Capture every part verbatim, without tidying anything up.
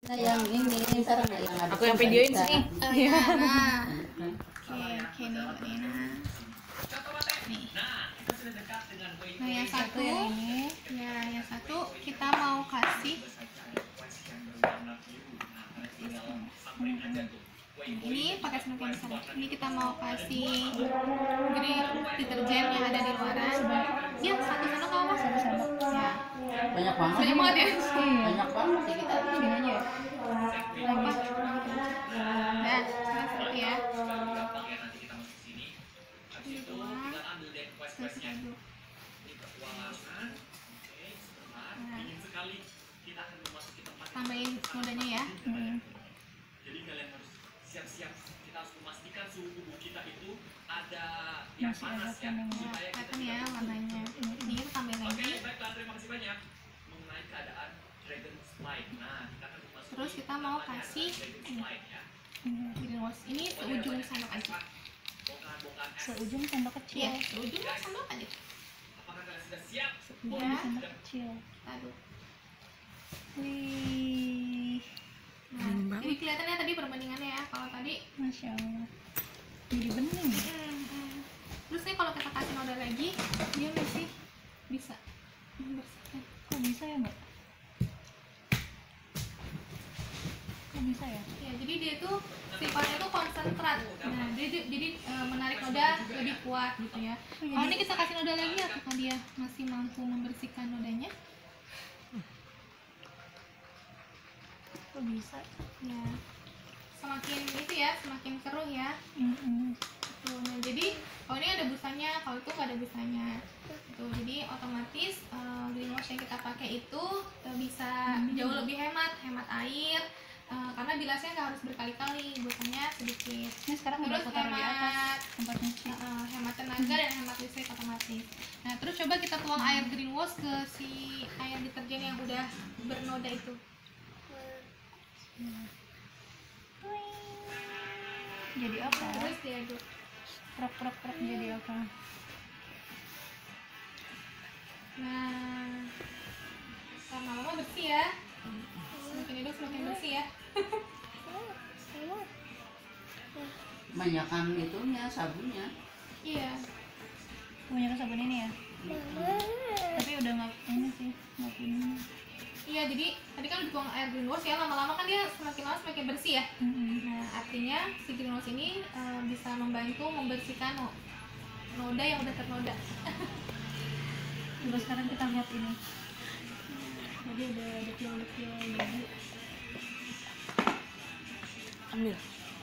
Nah, yang ini ntar yang ada Aku yang videoin sini. Oh ya. Nah. Oke, oke nih Mbak Nina. Nih. Nah, yang satu ini, ya yang satu kita mau kasih. Ini pakai sendok yang besar. Ini kita mau kasih green deterjen yang ada di luaran. Ya, satu sendok kalau mas satu sendok. Ya. banyak banget. Banyak banget ya. Banyak banget sih kita sini aja. Ya. Apa? Nah, seperti ya. Ini dua, terus aduk. Nah, tambahin sodanya ya. Hmm. Jadi kalian harus siap-siap. Kita harus memastikan suhu tubuh kita itu ada yang Masih panas ada ya. kuningnya. Supaya kita Kelihatan ya warnanya. Ini kita tambahin Oke, lagi. baiklah, terima kasih banyak mengenai keadaan Dragon Slide. Nah, kita akan memasuki Terus kita mau kasih Dragon Slide ya. green wash. Ini seujung sendok aja. Bongkahan-bongkahan es. Seujung sendok kecil. Iya, seujung sendok aja. Apakah kalian sudah siap? Ya, Sendok kecil. aduk. Wih, Nah, jadi kelihatannya tadi perbandingannya ya. Kalau tadi masya Allah. Jadi bening. hmm, hmm. Terus nih kalau kita kasih noda lagi, dia masih bisa membersihkan. Kok bisa ya mbak? Kok bisa ya? Ya, jadi dia itu sifatnya itu konsentrat. Nah, dia ju- jadi e, menarik noda lebih kuat gitu ya. Kalau ini kita kasih noda lagi, apakah dia masih mampu membersihkan nodanya? Kok bisa? Ya, semakin itu ya, semakin keruh ya. Mm-mm. Tuh, nah, jadi kalau ini ada busanya, kalau itu nggak ada busanya. Tuh, jadi otomatis uh, green wash yang kita pakai itu uh, bisa jauh lebih hemat, hemat air. Uh, karena bilasnya nggak harus berkali-kali, busanya sedikit. Ini sekarang udah Terus aku taruh di atas hemat, tempat nyuci. uh, hemat tenaga dan hemat listrik otomatis. Nah, terus coba kita tuang air green wash ke si air deterjen yang udah bernoda itu. Jadi apa? Terus diaduk. Krok krok krok jadi apa? Nah, lama-lama bersih ya. Semakin hidup semakin bersih ya. Banyakan itunya sabunnya. Iya. Kebanyakan sabun ini ya? Tapi udah nggak ini sih, nggak punya. Iya, jadi tadi kan dituang air green wash ya, lama-lama kan dia semakin lama semakin bersih ya. Mm-mm. Nah, artinya si green wash ini e, bisa membantu membersihkan no- noda yang udah ternoda. Coba sekarang kita lihat ini. Jadi udah dekil-dekil jadi. Ambil.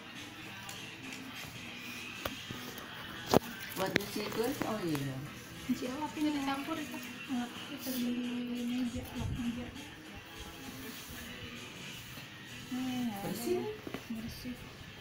Buat nyuci itu, oh iya. Cuci lap ini dicampur itu. Lap kita di meja, lap meja. Nih, nggak ada Bersih. ya. Bersih.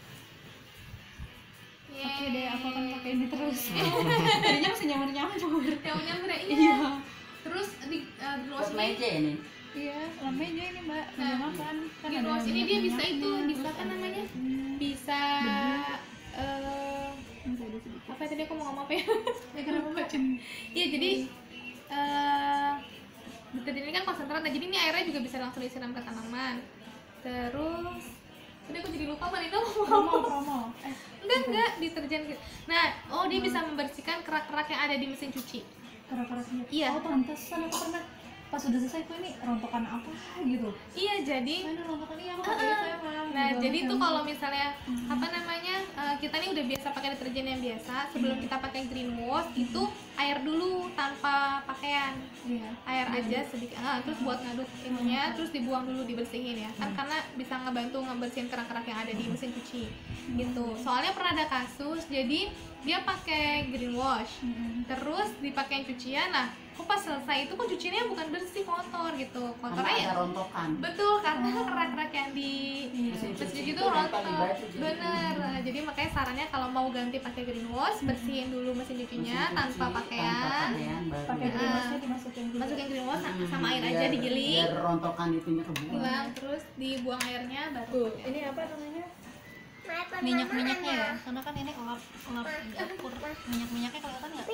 Yeay. Oke deh, aku akan pakai ini terus. Jadinya masih nyampur-nyampur. Yang nyamper iya. Iya. Terus di uh, green wash Buat ini, meja ini. Iya, lap meja ini mbak. Nah, Meja makan. Kan green ada wash ini dia bisa minyak-minyaknya, itu, bisa terus apa ada- namanya? Hmm, Bisa eh masih ada sedikit. apa ya tadi aku mau ngomong apa ya? Ya kenapa mbak? Iya, jadi eh deterjen ini kan konsentrat, nah jadi ini airnya juga bisa langsung disiram ke tanaman. Terus tadi aku jadi lupa Marina mau Promo, ngomong. promo. Eh, Enggak, enggak, deterjen gitu. Nah, oh dia bisa membersihkan kerak-kerak yang ada di mesin cuci. kerak-keraknya. Iya. Oh, pantesan aku pernah pas udah selesai kok ini rontokan apa gitu. Iya, jadi Oh, ini rontokan ini aku pakai itu emang. nah Gitu jadi banget tuh emang. kalau misalnya apa namanya eh, kita nih udah biasa pakai deterjen yang biasa, sebelum kita pakai green wash itu air dulu tanpa pakaian. Iya. Air aja sedikit, ah, terus buat ngaduk ininya, terus dibuang dulu, dibersihin ya kan, karena bisa ngebantu ngebersihin kerak-kerak yang ada di mesin cuci gitu. Soalnya pernah ada kasus, jadi dia pakai green wash Mm-mm. terus dipakai cucian, nah kok pas selesai itu kok cuciannya bukan bersih, kotor gitu, kotor Karena aja. ada rontokan. Betul, karena kerak-kerak yang di Mesin mesin cuci cuci itu itu nempel di rontok. baju jadi. Bener. Nah, jadi makanya sarannya kalau mau ganti pakai green wash, bersihin dulu mesin cucinya Mesin cuci tanpa pakaian. Tanpa pakaian baru. Pakai Ah. green washnya dimasukin dulu. Masukin green wash Hmm, sama air aja biar- digiling, Biar rontokan itunya kebuang. hilang, terus dibuang airnya baru. Tuh, ini apa namanya? Minyak-minyaknya ya, karena kan ini elap elap dapur. Minyak-minyaknya kelihatan nggak?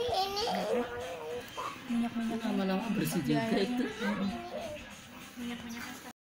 Minyak-minyak Lama-lama bersih juga itu. minyak-minyaknya